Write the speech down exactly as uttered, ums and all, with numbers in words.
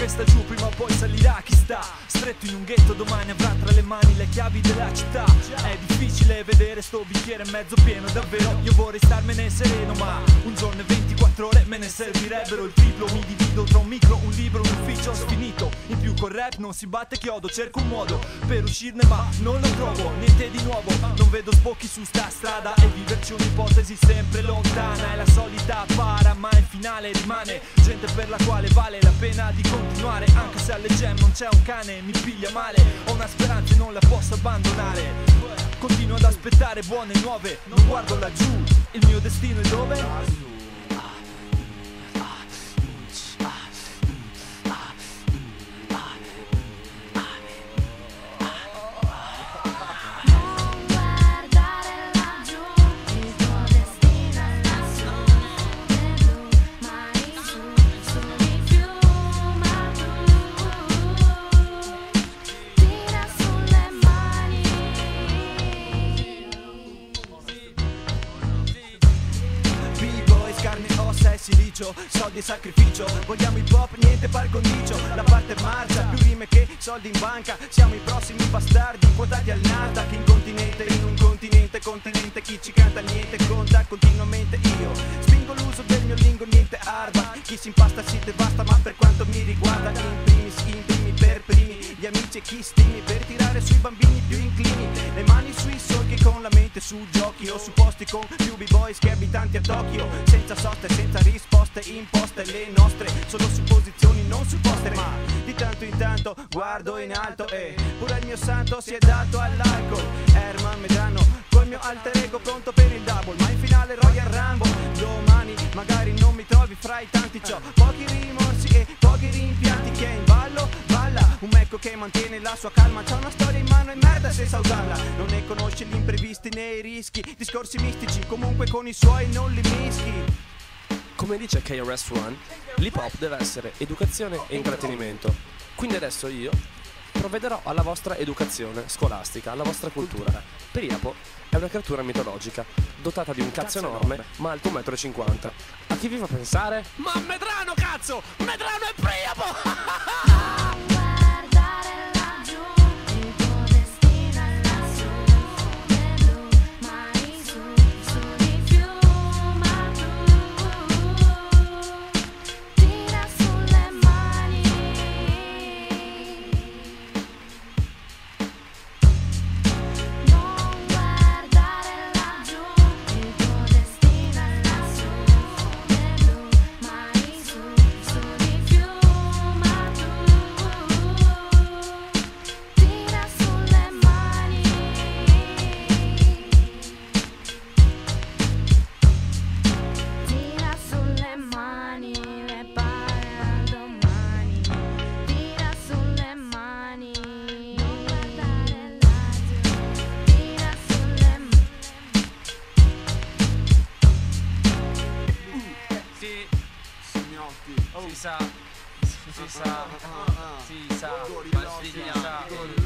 tempesta giù, prima o poi salirà. Chi sta stretto in un ghetto domani avrà tra le mani le chiavi della città. È difficile vedere sto bicchiere mezzo pieno, davvero io vorrei starmene sereno, ma un giorno e ventiquattro ore me ne servirebbero il triplo. Mi divido tra un micro, un libro, un ufficio sfinito. In più col rap non si batte chiodo, cerco un modo per uscirne ma non lo trovo, niente di nuovo. Non vedo sbocchi su sta strada e viverci un'ipotesi sempre lontana. È la solita para ma il finale rimane gente per la quale vale la pena di continuare. Anche se alle gem non c'è un cane, mi piglia male. Ho una speranza e non la posso abbandonare. Continuo ad aspettare buone nuove, non guardo laggiù. Il mio destino è dove? Silicio, soldi e sacrificio, vogliamo hip hop, niente par condicio. La parte marcia, più rime che soldi in banca. Siamo i prossimi bastardi, quotati al Nasdaq. In continente, in un continente, continente. Chi ci canta niente conta continuamente. Io spingo l'uso del mio lingo, niente arba. Chi si impasta si devasta, ma per quanto mi riguarda in primis, in primi per primi gli amici e chi stimi, per tirare sui bambini più inclini. Le mani sui solchi con la mente su giochi o su posti con più b-boys che abitanti a Tokyo. Senza soste, senza risposte imposte, le nostre sono supposizioni non supposte. Ma di tanto in tanto guardo in alto e pure il mio santo si è dato all'alcol. Herman Medrano col mio alter ego pronto per il double, ma in finale Royal Rumble. Domani magari non mi trovi fra i tanti, c'ho pochi rimorsi e pochi rimpianti. Che è in ballo, balla, un mecco che mantiene la sua calma. C'ha una storia in mano e merda senza usarla. Non ne conosce gli imprevisti né i rischi, discorsi mistici comunque con i suoi non li mischi. Come dice K R S One, l'hip hop deve essere educazione e intrattenimento. Quindi adesso io provvederò alla vostra educazione scolastica, alla vostra cultura. Priapo è una creatura mitologica, dotata di un cazzo enorme, ma alto un metro e cinquanta. A chi vi fa pensare? Ma Medrano, cazzo! Medrano è Priapo! Si sa, si sa, si sa, si sa,